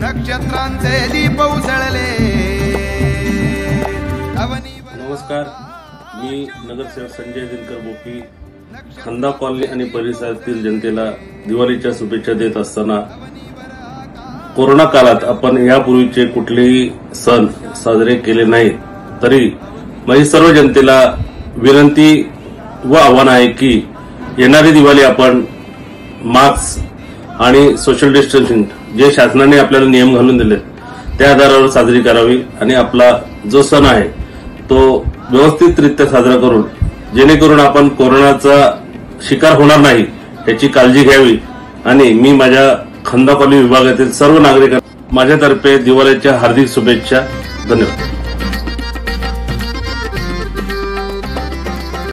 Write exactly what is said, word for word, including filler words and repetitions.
नक्षत्रांचे दीप उसळले। नमस्कार, मी नगरसेवक संजय दिनकर बोपी खंदा कॉलनी आणि परिसरातील जनतेला दिवाळीच्या शुभेच्छा देत असताना, कोरोना काळात आपण यापूर्वीचे कुठलेही सण साजरे केले नाहीत, तरी माझी सर्व जनतेला विनंती व आव्हान आहे की येणारी दिवाळी आपण मास्क आणि सोशल डिस्टन्सिंग जे शासनाने आपल्याला नियम घालून दिले त्या आधारावर साजरी करावी आणि आपला जो सण आहे तो व्यवस्थितरित्या साजरा करून जेणेकरून आपण कोरोनाचा शिकार होणार नाही याची काळजी घ्यावी। आणि मी माझ्या खंदा कॉलनी विभागातील सर्व नागरिकांना माझ्यातर्फे दिवाळीच्या हार्दिक शुभेच्छा। धन्यवाद।